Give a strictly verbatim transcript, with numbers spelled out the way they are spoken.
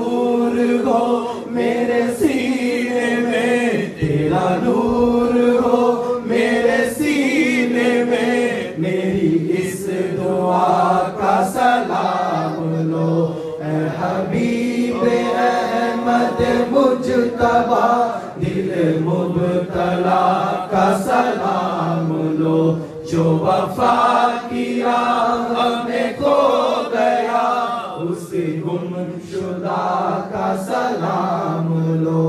नूर हो मेरे सीने में, तेरा नूर हो मेरे सीने में। मेरी इस दुआ का सलाम लो ऐ हबीब अहमद मुजतबा, दिल मुबतला का सलाम लो। जो वफा की राह में खो गया उस गुमशुदा का सलाम